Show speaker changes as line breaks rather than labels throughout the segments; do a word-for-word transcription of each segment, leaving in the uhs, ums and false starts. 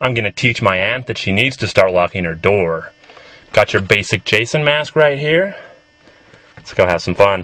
I'm gonna teach my aunt that she needs to start locking her door. Got your basic Jason mask right here. Let's go have some fun.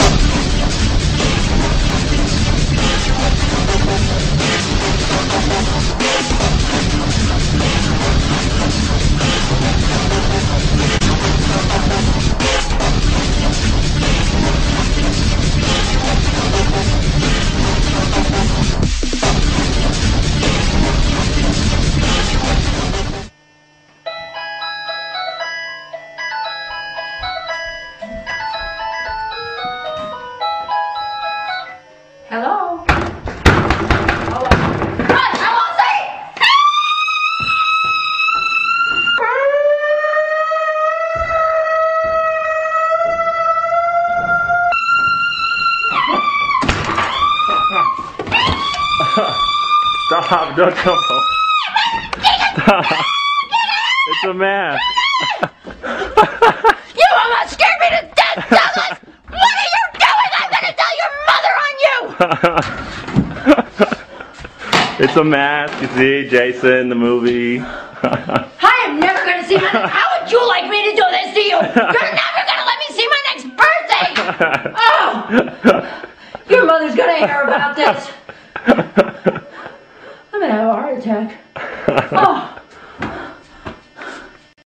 Hello? Hello? Run! I won't say!
Stop, don't come home. Stop. It's a mask.
You almost scared me to death, Douglas! What are you doing? I'm gonna tell your mother on you!
It's a mask, you see, Jason, the movie.
I am never gonna see my next... How would you like me to do this to you? You're never gonna let me see my next birthday! Oh! Your mother's gonna hear about this. I'm gonna have a heart attack. Oh.